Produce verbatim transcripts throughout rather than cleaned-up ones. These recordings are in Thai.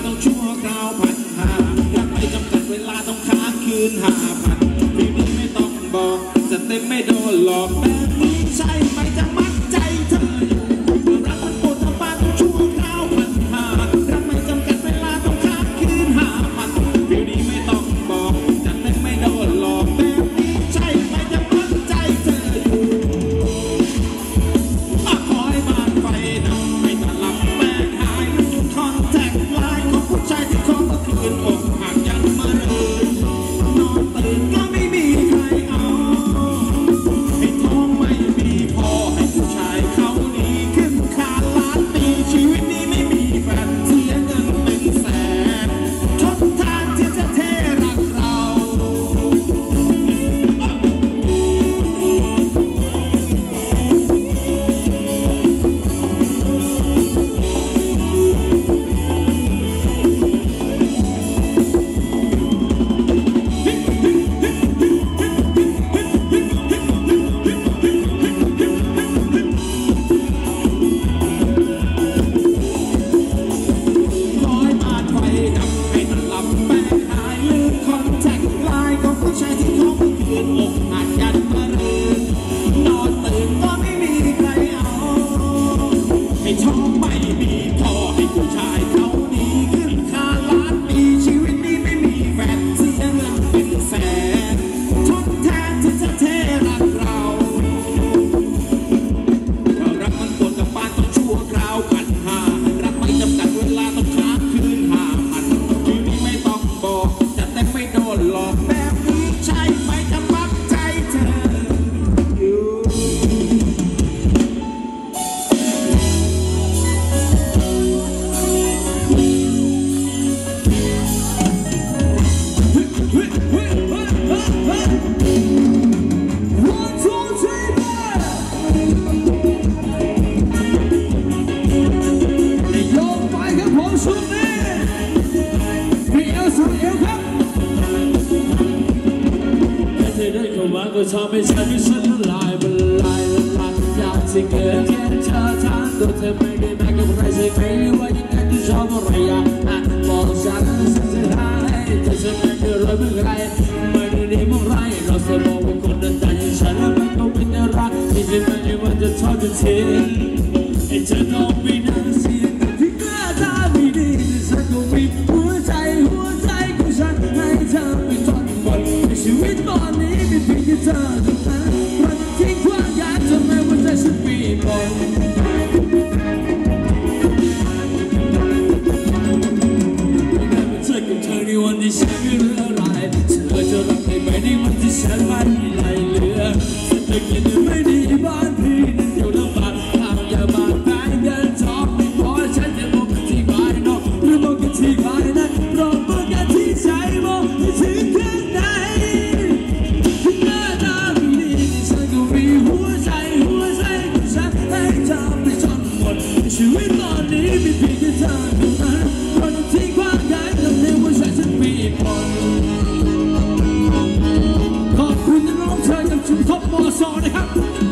ต้องชั่วคราวพันหารักไม่จำกัดเวลาต้องค้างคืนห้าพันทีนี้ไม่ต้องบอกจะเต็มไม่โดนหลอกแบบนี้ใช่ไหมจะมัดใจเธออยู่รักมันปวดทำบ้านต้องชั่วคราวพันหารักไม่จำกัดเวลาต้องค้างคืนห้าพันทีนี้ไม่ต้องบอกจะเต็มไม่โดนหลอกแบบนี้ใช่ไหมจะมัดใจเธออยู่อะคอยบ้านไฟดับไม่ตลับแม่หายลืมคอนแทคไลน์ของผู้ชายที่ขอเมื่อคืนอกหักยันมาเรือนอนตื่นก็ไม่มีใครเอาให้ท้องไม่มีพอให้ผู้ชายเขาดีขึ้นค่าล้านปีชีวิตนี้ไม่มีแฟนเสียเงินเป็นแสนทดทานที่จะเทรักเราก็ชอบให้ฉันให้ฉันละลายละลายละลายอยากจะเกิดแค่เธอทางตัวเธอไม่ได้แม้กับใครใช่ไหมว่ายังไงที่ชอบอะไรอ่ะบอกฉันฉันจะหายเธอจะไม่เกิดอะไรเมื่อไรไม่ได้ดีเมื่อไรเราจะบอกว่าคนนั้นใจฉันแล้วมันก็ไม่ได้รักที่จะไม่ได้ว่าจะทอดจะทิ้งให้เธอต้องมีน้ำเสียงที่กล้าตาไม่ดีแต่ฉันก็มีหัวใจหัวใจของฉันให้เธอไปทนหมดในชีวิตตอนนี้มีเพียงแค่เธอเท่านั้นมันทิ้งความอยากจะไม่ว่าใจฉันมีหมดเธอกับเธอในวันที่ฉันไม่เหลืออะไรเธอจะรักได้ไหมในวันที่ฉันไม่มีอะไรเหลือฉันจะกินไม่ดีบ้านพี่นั่นเดียวลำบากทางอย่ามาแพ้เงินทองไม่พอฉันจะมองกันที่ภายนอกหรือมองกันที่ภายในรอมองกันที่ใจมองที่ถึงข้างในหน้าตาไม่ดีฉันก็มีหัวใจหัวใจของฉันให้เธอไปจนหมดชีวิตตอนนี้มีเพียงแค่เธอเท่านั้นคนที่ความอยากทำให้หัวใจฉันมีหมดขอบคุณน้องเธอจากชุมชนมอสอนะครับ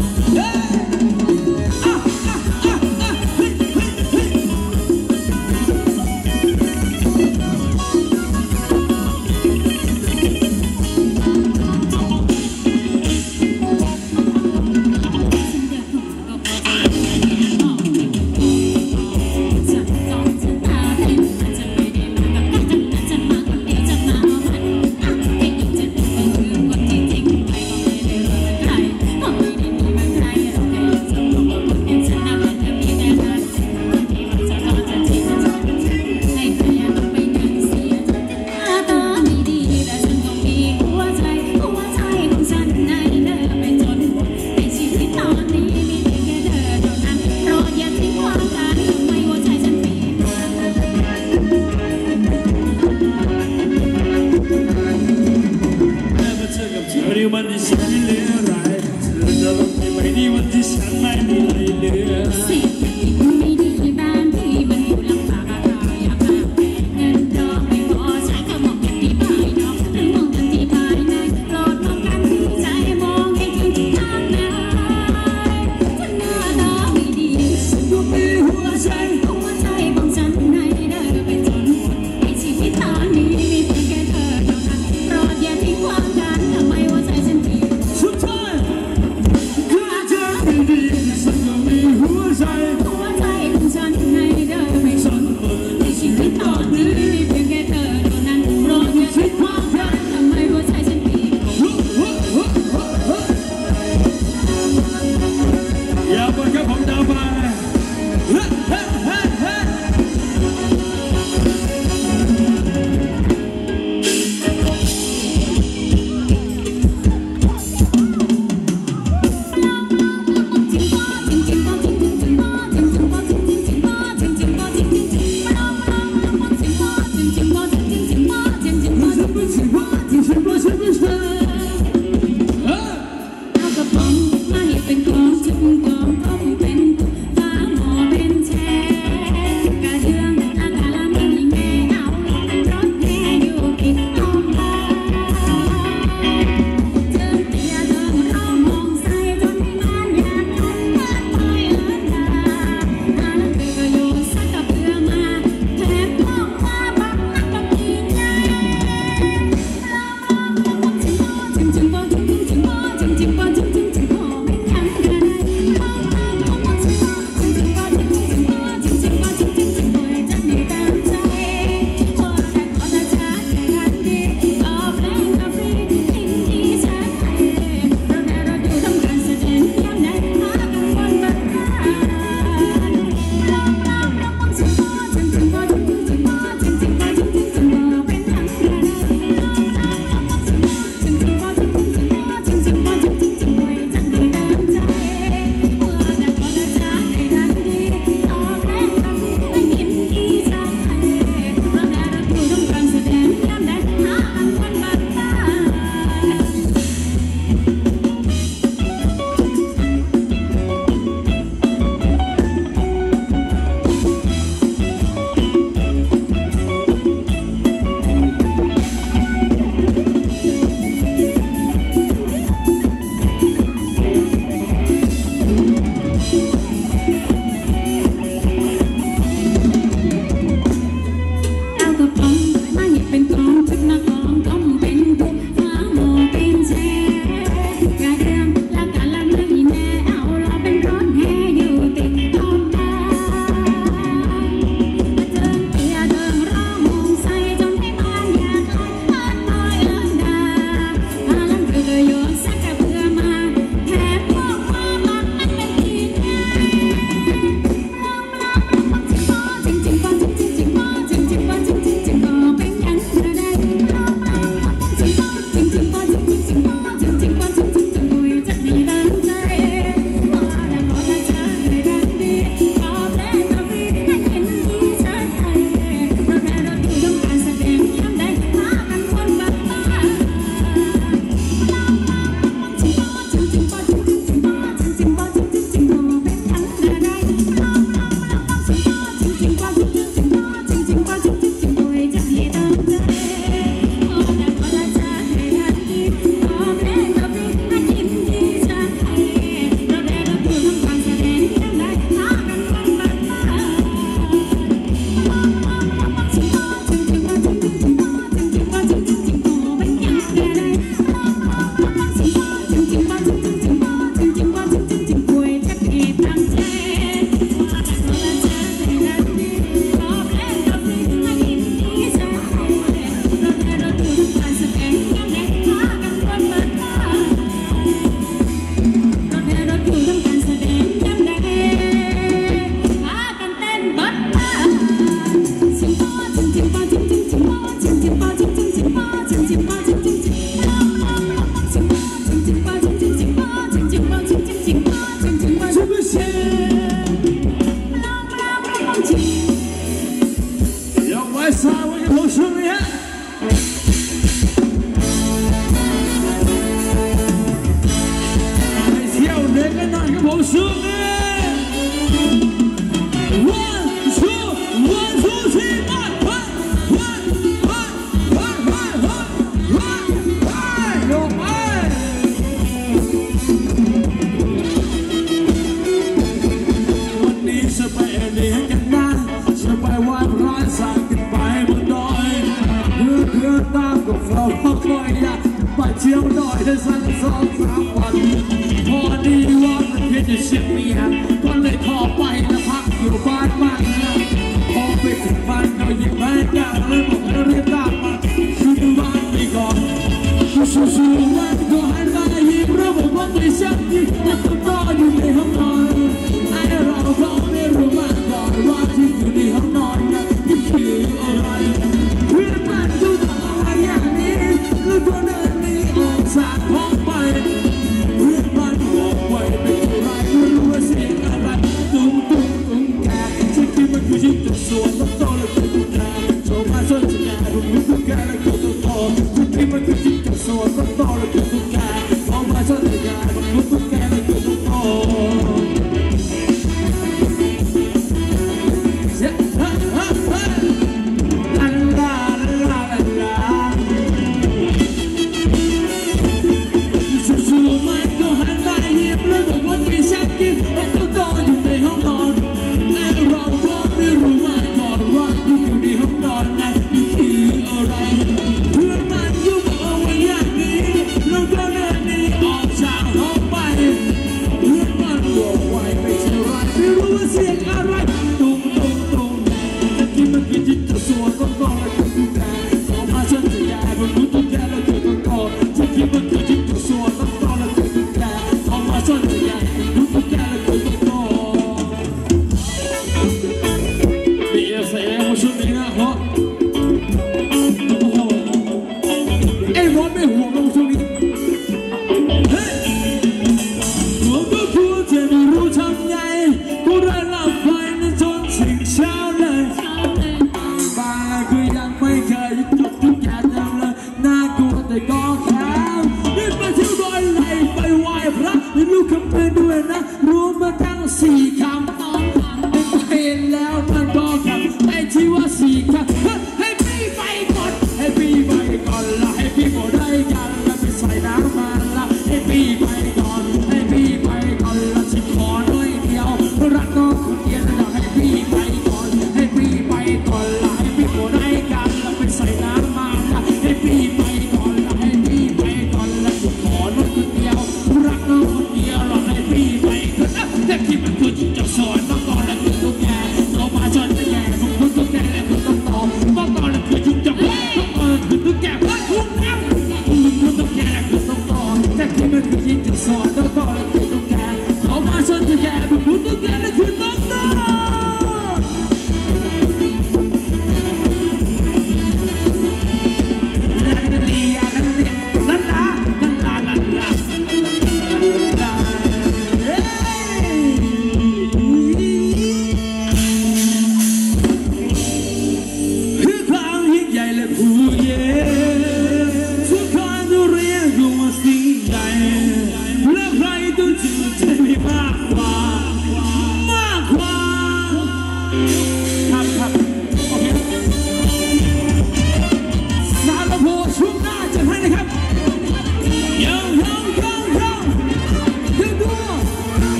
วันที่ฉันไม่เหลืออะไรเธอจะรักได้ไหมในวันที่ฉันไม่มีอะไรเหลือสิ่งที่ไม่ดีบ้านที่มันอยู่ลำบากเราอยากมาเงินทองไม่พอใช้ก็มองกันที่ภายนอกหรือมองกันที่ภายในโปรดมองกันที่ใจมองให้ถึงทางไหนถ้าหน้าตาไม่ดีฉันก็มีหัวใจหัวใจของฉันให้เดินไปจนหมด Sono solo per tu, sono ma sono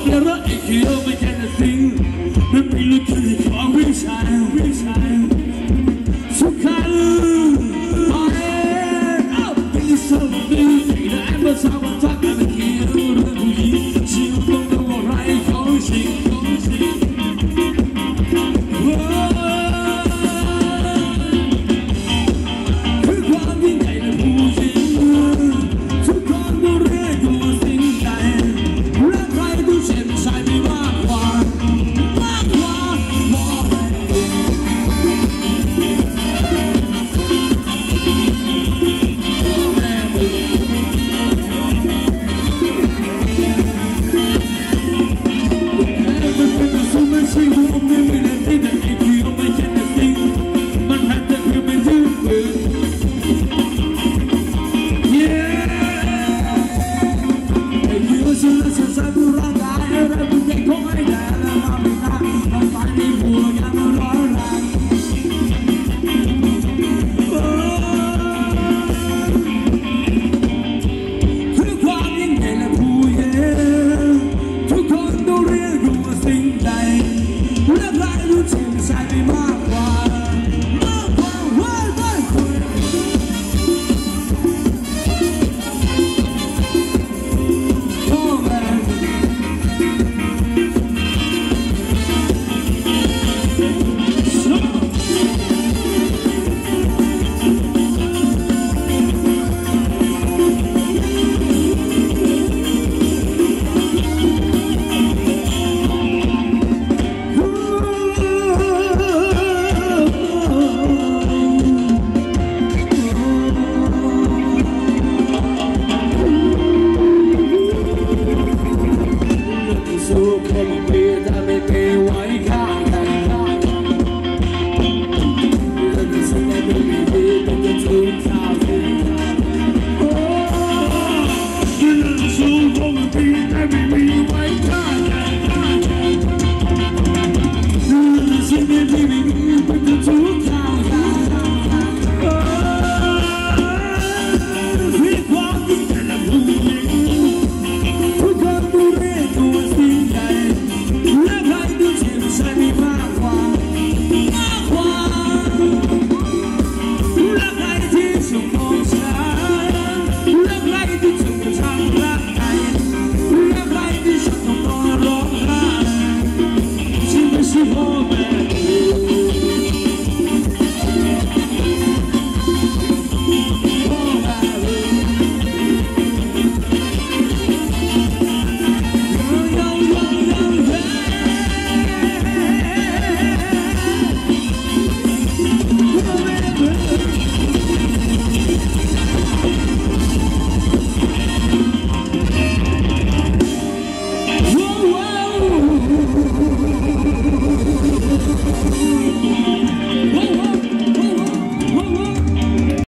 Never I can't make anything. The people can call me shy, we shy.